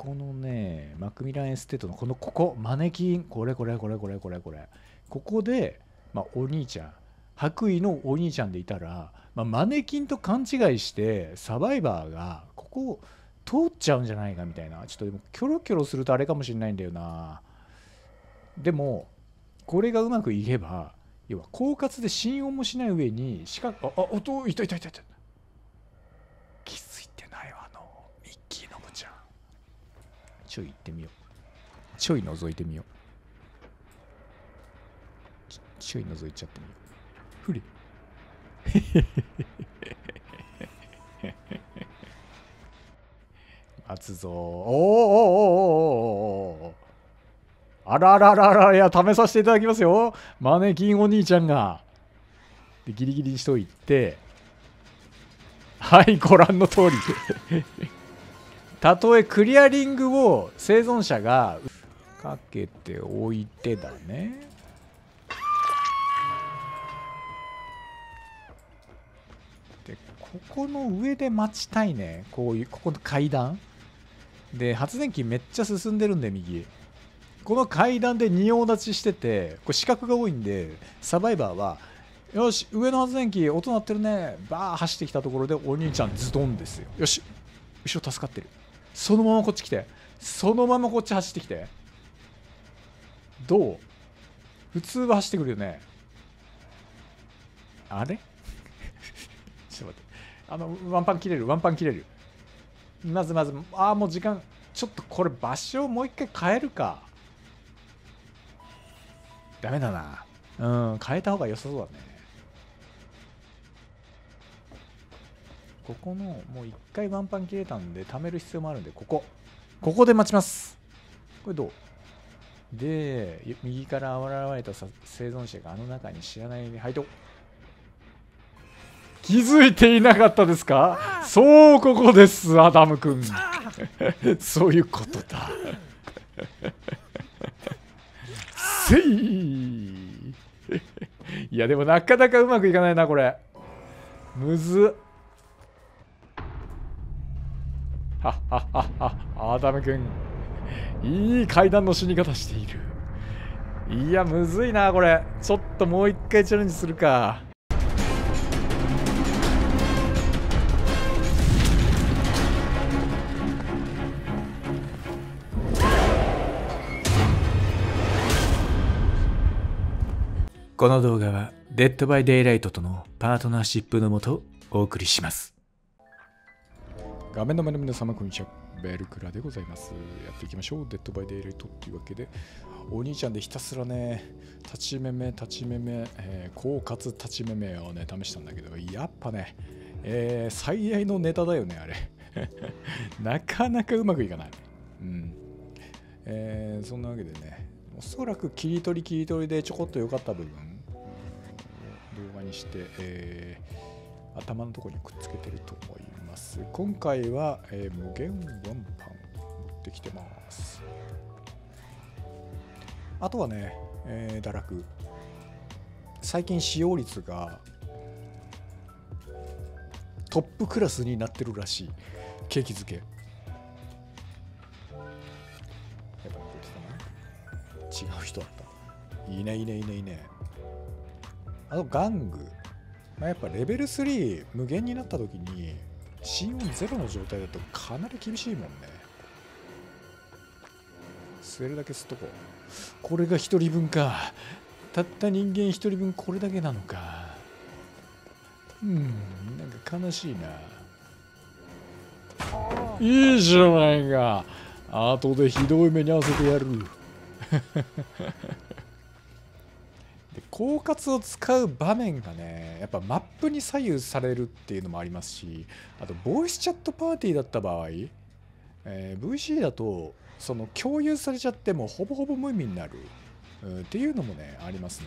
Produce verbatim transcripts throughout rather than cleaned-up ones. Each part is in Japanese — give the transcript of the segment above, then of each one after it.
このね、マクミランエステートのこのここ、マネキン、これこれこれこれこれこれ。ここで、まあ、お兄ちゃん、白衣のお兄ちゃんでいたら、まあ、マネキンと勘違いしてサバイバーがここを通っちゃうんじゃないかみたいな。ちょっとでもキョロキョロするとあれかもしれないんだよな。でもこれがうまくいけば、要は狡猾で心音もしない上に四角、ああ音いたいたいたいた、気づいてないわ。あのミッキーのぶちゃん、ちょい行ってみよう。ちょい覗いてみよう。ちちょい覗いちゃってみよう。ふり待つぞー。おーおーおーおーおー、あらららら、いや、試させていただきますよ。マネキンお兄ちゃんが。で、ギリギリにしといて。はい、ご覧の通り。たとえクリアリングを生存者がかけておいてだね。で、ここの上で待ちたいね。こういう、ここの階段。で、発電機めっちゃ進んでるんで、右。この階段で仁王立ちしてて、これ死角が多いんで、サバイバーは、よし、上の発電機、音鳴ってるね。バー走ってきたところで、お兄ちゃんズドンですよ。よし、後ろ助かってる。そのままこっち来て。そのままこっち走ってきて。どう？普通は走ってくるよね。あれちょっと待って。あの、ワンパン切れる、ワンパン切れる。まずまず、ああ、もう時間。ちょっとこれ場所をもう一回変えるか。ダメだな。うん、変えた方が良さそうだね。ここの、もう一回ワンパン切れたんで、貯める必要もあるんで、ここ。ここで待ちます。これどう？で、右から現れた生存者があの中に知らないに入と。気づいていなかったですか？そう、ここです、アダム君。そういうことだ。せい。いや、でもなかなかうまくいかないな、これ。むずっ。はっはっはっは、アダム君。いい階段の死に方している。いや、むずいな、これ。ちょっともう一回チャレンジするか。この動画はデッドバイデイライトとのパートナーシップのもとお送りします。画面の前の皆様こんにちは、ベルクラでございます。やっていきましょう。デッドバイデイライトっていうわけで、お兄ちゃんでひたすらね、立ちめめ立ちめめ、えー、狡猾立ちめめをね試したんだけど、やっぱね、えー、最愛のネタだよねあれ。なかなかうまくいかない。うん。えー、そんなわけでね、おそらく切り取り切り取りでちょこっと良かった部分動画にして、えー、頭のところにくっつけてると思います。今回は、えー、無限ワンパン持ってきてます。あとはね、えー、堕落最近使用率がトップクラスになってるらしい。景気づけ違う人だった。いいねいいねいいねいいね。あと玩具、まあ、やっぱレベルスリー無限になった時に心音ゼロの状態だとかなり厳しいもんね。吸えるだけ吸っとこう。これが一人分か。たった人間一人分これだけなのか。うん、なんか悲しいな。いいじゃないか。後でひどい目に遭わせてやる。で、狡猾を使う場面がね、やっぱマップに左右されるっていうのもありますし、あとボイスチャットパーティーだった場合、えー、ブイシー だとその共有されちゃってもほぼほぼ無意味になる、うん、っていうのもねありますね。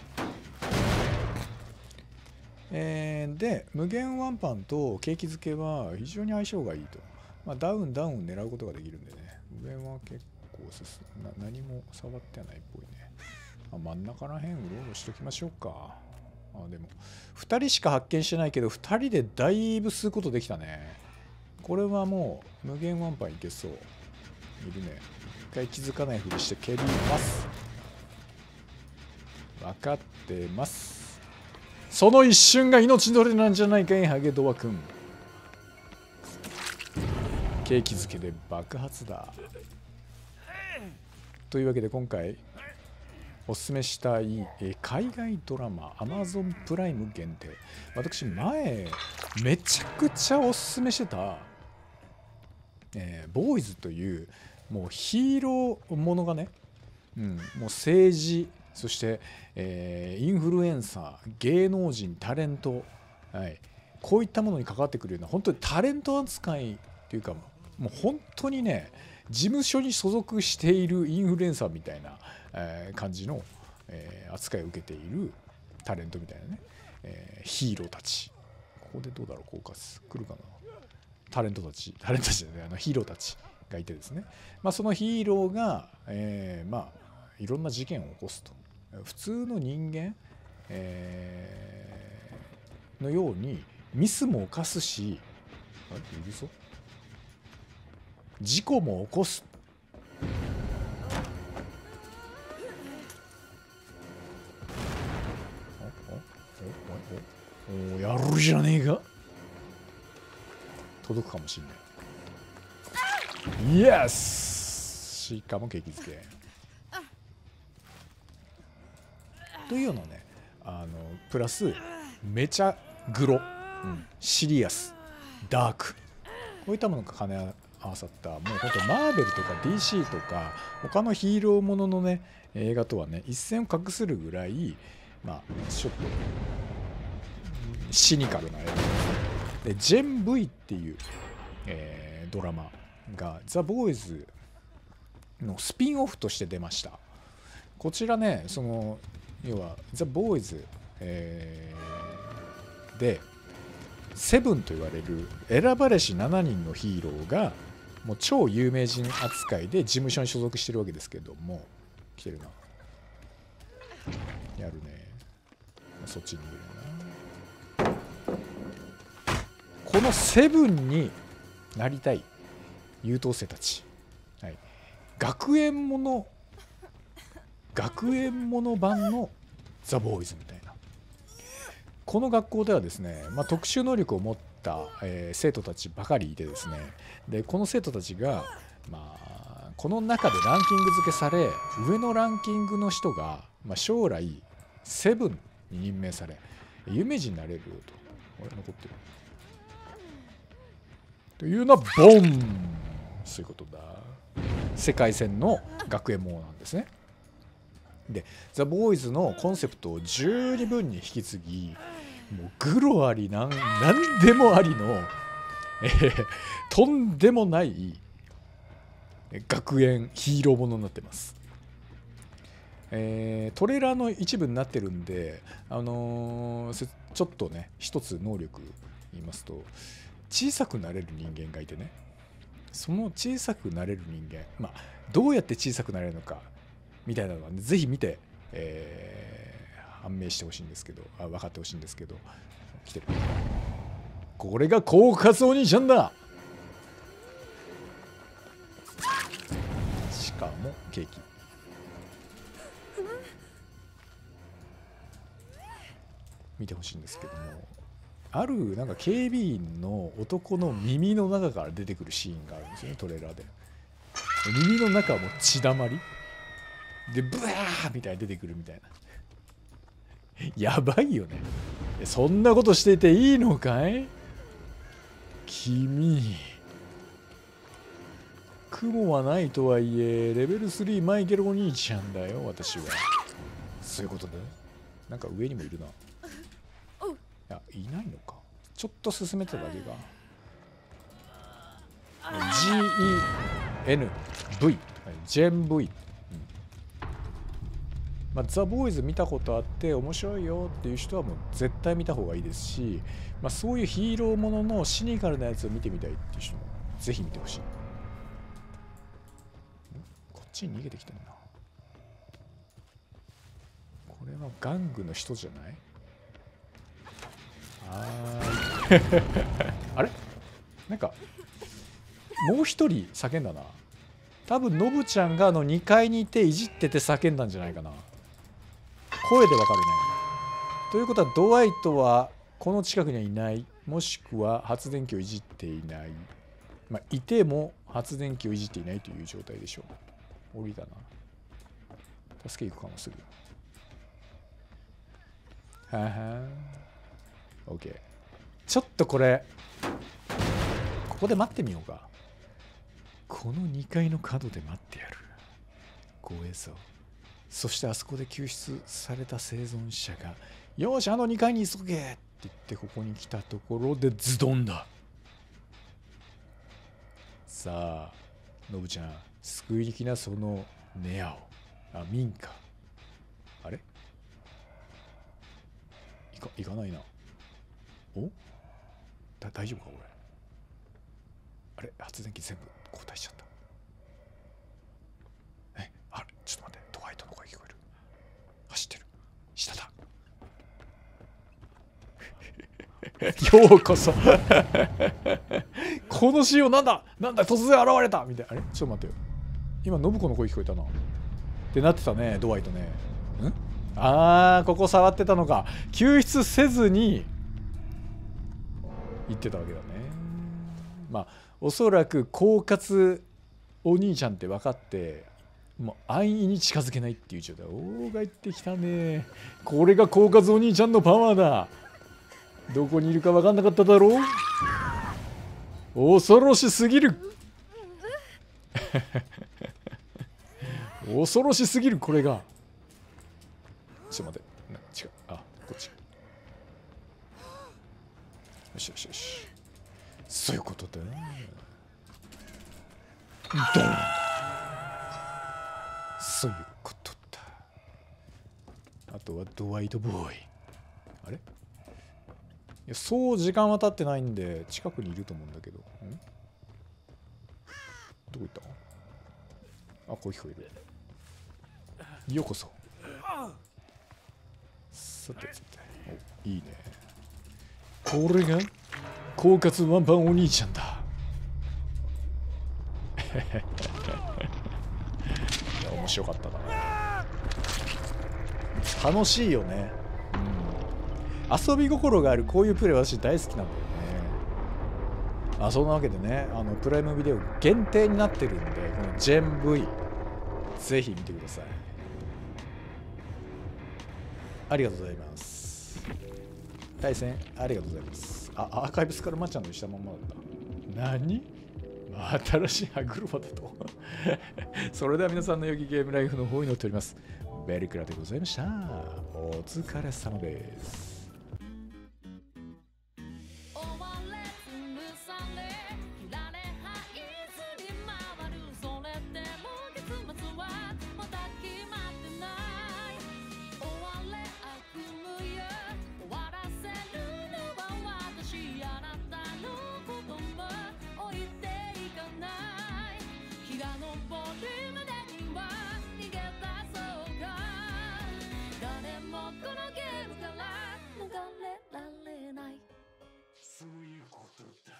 えー、で無限ワンパンと景気づけは非常に相性がいいと、まあ、ダウンダウンを狙うことができるんでね、上は結構進な何も触ってはないっぽいね。あ、真ん中らへんうろうろしときましょうか。あ、でもふたりしか発見してないけどふたりでだいぶ吸うことできたね。これはもう無限ワンパンいけそう。 いるね。一回気づかないふりして蹴ります。分かってます。その一瞬が命取りなんじゃないかい、ハゲドワ君。景気づけで爆発だ。というわけで今回おすすめしたいえ海外ドラマ Amazon プライム限定。私前めちゃくちゃおすすめしてた、えー、ボーイズというもうヒーローものがね、うん、もう政治、そして、えー、インフルエンサー、芸能人、タレント、はい、こういったものに関わってくるような本当にタレント扱いというか、もう本当にね、事務所に所属しているインフルエンサーみたいな、えー、感じの、えー、扱いを受けているタレントみたいなね、えー、ヒーローたち。ここでどうだろう、効果来るかな。タレントたち、タレントたちじゃない、あのヒーローたちがいてですね、まあ、そのヒーローが、えー、まあいろんな事件を起こすと。普通の人間、えー、のようにミスも犯すし、あれうるそ事故も起こす。おおおやるじゃねえか。届くかもしんない。イエス。しかも景気づけ。というのね、あのプラスめちゃグロ、うん、シリアス、ダーク、こういったものが兼ね合わさった、もう本当マーベルとか ディーシー とか他のヒーローもののね映画とはね一線を画するぐらい、まあちょっとシニカルな映画で、ジェン V っていう、えー、ドラマがザ・ボーイズのスピンオフとして出ました。こちらね、その要はザ・ボーイズ、えー、でセブンと言われる選ばれししちにんのヒーローがもう超有名人扱いで事務所に所属してるわけですけども、来てるな、やるね、そっちにいるな。このセブンになりたい優等生たち、はい、学園もの学園もの版のザ・ボーイズみたいな。この学校ではですね、まあ、特殊能力を持った、えー、生徒たちばかりいてですね、でこの生徒たちが、まあ、この中でランキング付けされ、上のランキングの人が、まあ、将来セブンに任命され有名人になれるよと。あれ残ってるというのはボン、そういうことだ。世界線の学園ものなんですね。でザ・ボーイズのコンセプトを十二分に引き継ぎ、もうグロありなんなんでもありの、えー、とんでもない学園ヒーローものになってます。えー、トレーラーの一部になってるんで、あのー、ちょっとね一つ能力言いますと、小さくなれる人間がいてね、その小さくなれる人間、まあどうやって小さくなれるのかみたいなのは、ね、ぜひ見て、えー、判明してほしいんですけど、あ分かってほしいんですけど、来てる。これが狡猾お兄ちゃんだ。しかもケーキ。見てほしいんですけども、あるなんか警備員の男の耳の中から出てくるシーンがあるんですよね、トレーラーで。耳の中はもう血だまりでブワーみたいに出てくるみたいな。やばいよね。そんなことしてていいのかい君。雲はないとはいえレベルスリーマイケルお兄ちゃんだよ、私は。そういうことで、なんか上にもいるな。いや、いないのか。ちょっと進めただけが ジーイーエヌブイ ジェン V、まあ、ザ・ボーイズ見たことあって面白いよっていう人はもう絶対見た方がいいですし、まあ、そういうヒーローもののシニカルなやつを見てみたいっていう人もぜひ見てほしい。こっちに逃げてきてるな。これは玩具の人じゃない？はーいあれなんかもう一人叫んだな。 多分ノブちゃんがあのにかいにいていじってて叫んだんじゃないかな。声でわかるね。ということはドワイトはこの近くにはいない、もしくは発電機をいじっていない、まあ、いても発電機をいじっていないという状態でしょう。降りだな。助け行くかもすぐ。はは OK。 ちょっとこれここで待ってみようか。このにかいの角で待ってやる。ごえぞ。そしてあそこで救出された生存者が、よーしあのにかいに急げって言ってここに来たところでズドンだ。さあノブちゃん、救いに来なそのネアを。あ、民家。あれいかいかないな。おだ大丈夫か俺。あれ発電機全部交代しちゃった。え、あれちょっと待って、ドワイトの声聞こえる。走ってる。下だ。ようこそ。この仕様なんだなんだ突然現れたみたいな。あれちょっと待ってよ。今信子の声聞こえたな。ってなってたね、ドワイトね。んあー、ここ触ってたのか。救出せずに言ってたわけだね。まあおそらく狡猾お兄ちゃんって分かって、もう安易に近づけないっていう状態。おーが言ってきたね。これが狡猾お兄ちゃんのパワーだ。どこにいるか分かんなかっただろう。恐ろしすぎる。恐ろしすぎるこれが。ちょっと待って、違う、あ、こっち。よしよしよし、そういうことだ。ドン。そういうことだ。あとはドワイトボーイ。あれ、いやそう時間は経ってないんで近くにいると思うんだけど。んどこ行った？あ、声聞こえる。ようこそ。さてさて、お、いいね。これが狡猾ワンパンお兄ちゃんだ。いや面白かったな。楽しいよね。うん、遊び心があるこういうプレイ私大好きなんだよね。あ、そんなわけでね、あのプライムビデオ限定になってるんで、このジェン V ぜひ見てください。ありがとうございます。対戦ありがとうございます。あ、アーカイブスからまっちゃんとしたまんまだった。何？新しい歯車だと。それでは皆さんの良きゲームライフの方に乗っております。ベルクラでございました。お疲れ様です。そういうことだ。